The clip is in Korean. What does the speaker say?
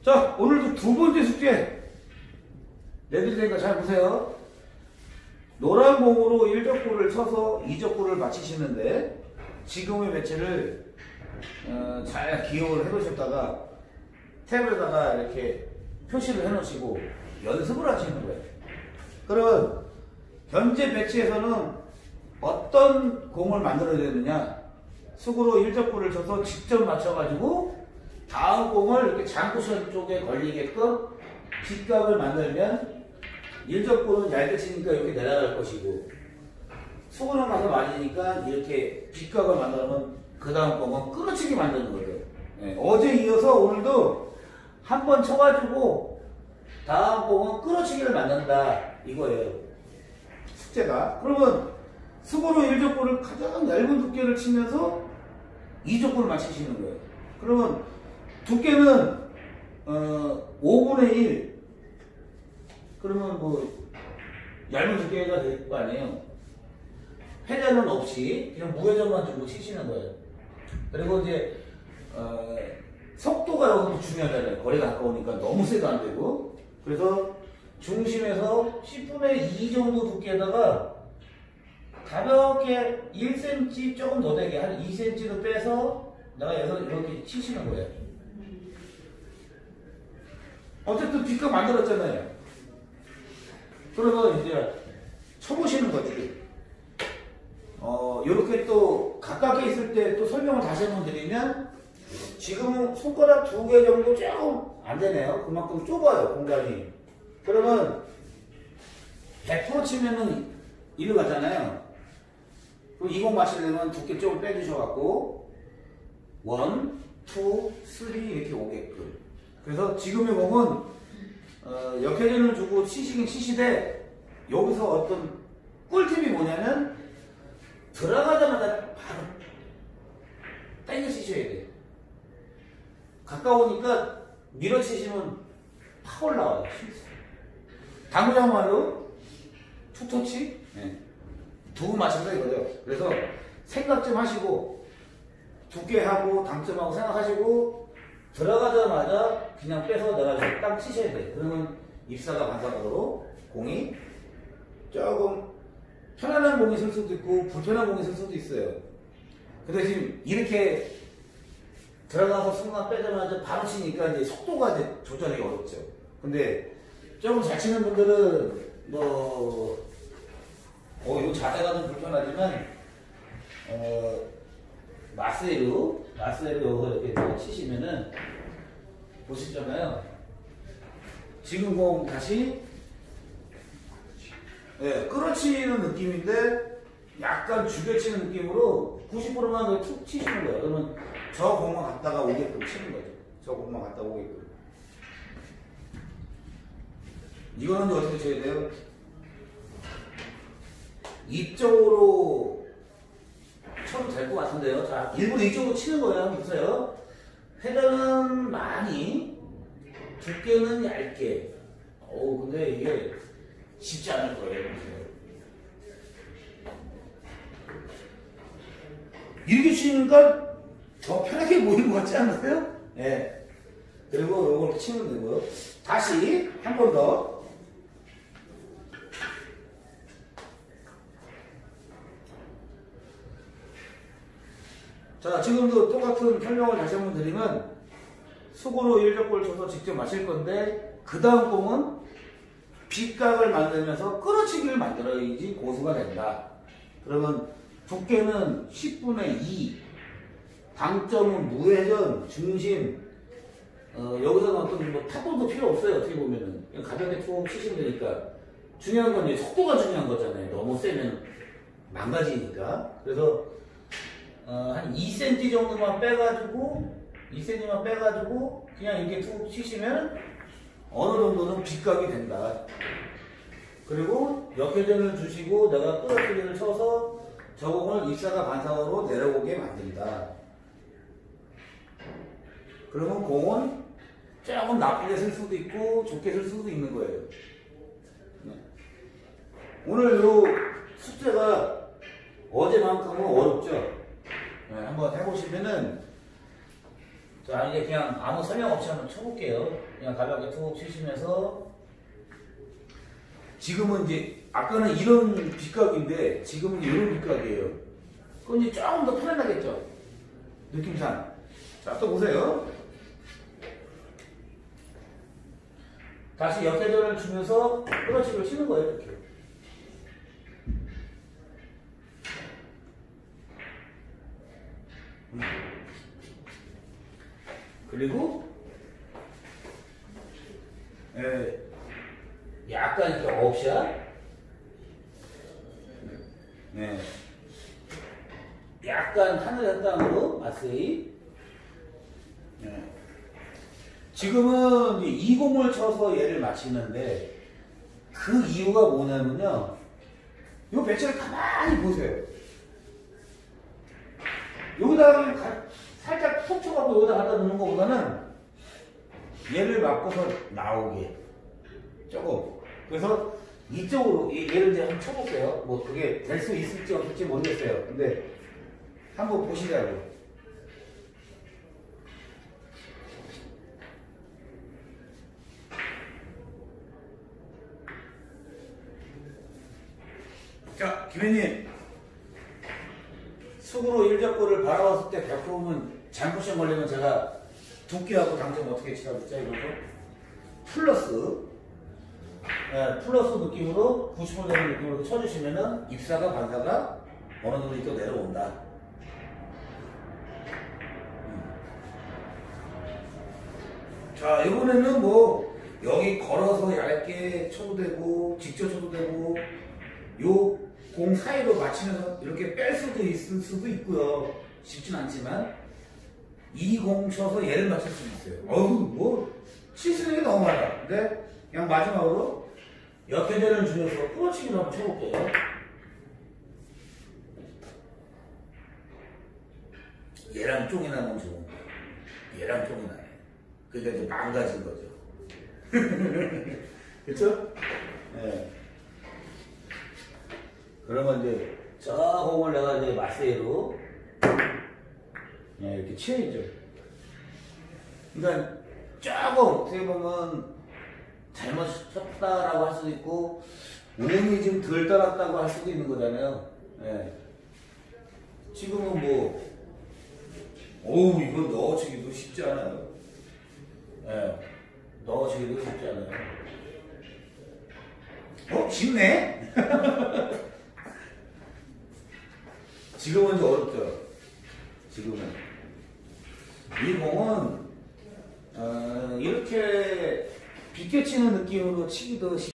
자, 오늘도 두 번째 숙제 내드릴 테니까 잘 보세요. 노란 공으로 1적구를 쳐서 2적구를 맞히시는데 지금의 매체를 잘 기억을 해놓으셨다가 탭에다가 이렇게 표시를 해놓으시고 연습을 하시는 거예요. 그러면 현재 매치에서는 어떤 공을 만들어야 되느냐, 수구로 1적구를 쳐서 직접 맞춰가지고 다음 공을 이렇게 장쿠션 쪽에 걸리게끔 빗각을 만들면 1적구는 얇게 치니까 이렇게 내려갈 것이고, 수구는 가서 맞으니까 이렇게 빗각을 만들면 그 다음 공은 끊어치게 만드는 거죠. 네, 어제 이어서 오늘도 한 번 쳐가지고 다음 공은 끊어치기를 만든다 이거예요, 숙제가. 그러면 수구로 1적구를 가장 얇은 두께를 치면서 2적구를 맞추시는 거예요. 그러면 두께는 5분의 1, 그러면 뭐 얇은 두께가 될 거 아니에요. 회전은 없이 그냥 무회전만 주고 치시는 거예요. 그리고 이제 속도가 여기서 중요하잖아요. 거리가 가까우니까 너무 세도 안 되고. 그래서 중심에서 10분의 2 정도 두께에다가 가볍게 1cm 조금 더 되게 한 2cm로 빼서 내가 여기서 이렇게 치시는 거예요. 어쨌든 빗각 만들었잖아요. 그래서 이제 쳐보시는 거지. 이렇게 또 가깝게 있을 때 또 설명을 다시 한번 드리면, 지금은 손가락 2개 정도 조금 안 되네요. 그만큼 좁아요, 공간이. 그러면 100% 치면은 이리 가잖아요. 그럼 이 공 맞추려면 두께 좀 빼주셔갖고 1, 2, 3 이렇게 오게끔. 그래서 지금의 공은 역회전을 주고 치시긴 치시되, 여기서 어떤 꿀팁이 뭐냐면 들어가자마자 바로 당겨 치셔야 돼요. 가까우니까 밀어치시면 팍 올라와요. 당구장 말로 투터치? 네. 두 맞춰서 이거죠. 그래서 생각 좀 하시고, 두께하고 당점하고 생각하시고, 들어가자마자 그냥 빼서 내가 딱 치셔야 돼. 그러면 입사가 반사각으로 공이 조금 편안한 공이 쓸 수도 있고 불편한 공이 쓸 수도 있어요. 근데 지금 이렇게 들어가서 순간 빼자마자 바로 치니까 이제 속도가 이제 조절하기 어렵죠. 근데 조금 잘 치는 분들은 이거 자세가 좀 불편하지만 마세로 여기서 이렇게 치시면은 보시잖아요. 지금 공 다시 끌어치는 느낌인데 약간 죽여치는 느낌으로 90%만 툭 치시는 거예요. 그러면 저 공만 갖다가 오게끔 치는 거죠. 저 공만 갖다가 오게끔. 이거는 어떻게 쳐야 돼요? 이쪽으로 쳐도 될 것 같은데요. 자, 일부러 이쪽으로 치는 거예요. 한번 보세요. 회전은 많이, 두께는 얇게. 근데 이게 쉽지 않을 거예요. 이렇게 치니까 더 편하게 보이는 것 같지 않으세요? 네. 그리고 이걸 치면 되고요. 다시 한 번 더. 자, 지금도 똑같은 설명을 다시 한번 드리면, 수구로 1적구를 쳐서 직접 마실 건데, 그 다음 공은 빗각을 만들면서 끌어치기를 만들어야지 고수가 된다. 그러면 두께는 10분의 2, 당점은 무회전, 중심, 여기서는 어떤 뭐 타도도 필요 없어요. 어떻게 보면은 그냥 가볍게 툭 치시면 되니까. 중요한 건 이제 속도가 중요한 거잖아요. 너무 세면 망가지니까. 그래서 한 2cm 정도만 빼가지고 2cm만 빼가지고 그냥 이렇게 툭 치시면 어느 정도는 빗각이 된다. 그리고 역회전을 주시고 내가 끌어치기를 쳐서 저 공을 입사가 반사각으로 내려오게 만든다. 그러면 공은 조금 나쁘게 쓸 수도 있고 좋게 쓸 수도 있는 거예요. 오늘 요 숙제가 어제만큼은 어렵죠. 한번 해보시면은 자, 이제 그냥 아무 설명 없이 한번 쳐볼게요. 그냥 가볍게 툭 치시면서. 지금은 이제, 아까는 이런 빗각인데, 지금은 이런 빗각이에요. 그건 이제 조금 더 편안하겠죠? 느낌상. 자, 또 보세요. 다시 역회전을 주면서 끌어치기를 치는 거예요, 이렇게. 그리고 약간 이렇게 업샷, 약간 하늘 땅으로 마세이. 지금은 20을 쳐서 얘를 맞히는데 그 이유가 뭐냐면요. 이 배치를 가만히 보세요. 여기다가 살짝 푹 쳐갖고 여기다 갖다 놓는 것보다는 얘를 맞고서 나오게 조금. 그래서 이쪽으로 얘를 이제 한번 쳐볼게요. 뭐 그게 될 수 있을지 없을지 모르겠어요. 근데 한번 보시자고. 자, 김혜님. 숙으로 1적구를 바라봤을 때 100%면 잘못션 걸리면 제가 두께하고 당점 어떻게 치라고 했죠? 이것도 플러스 플러스 느낌으로 90도 되는 느낌으로 쳐주시면은 입사가 반사가 어느 정도 또 내려온다. 자, 이번에는 뭐 여기 걸어서 얇게 쳐도 되고 직접 쳐도 되고 요 공 사이로 맞추면서 이렇게 뺄 수도 있을 수도 있고요. 쉽진 않지만 이 공 쳐서 얘를 맞출 수 있어요. 어우, 뭐 칠 수 있는 게 너무 많아. 근데 그냥 마지막으로 역회전을 주면서 끌어치기를 한번 쳐볼게요. 얘랑 쫑이 나면 좋은 거예요. 얘랑 쫑이 나요. 그러니까 이제 망가진 거죠. 그쵸? 네. 그러면 이제 저 공을 내가 이제 마세이로 이렇게 치야죠. 그러니까 조금 어떻게 보면 잘못 쳤다라고 할 수도 있고 운이 좀 덜 따랐다고 할 수도 있는 거잖아요. 예. 지금은 뭐 어우 이건 넣어치기도 쉽지 않아요. 예. 넣어치기도 쉽지 않아요. 쉽네? 지금은 이제 어렵죠. 지금은 이 공은 이렇게 비껴치는 느낌으로 치기도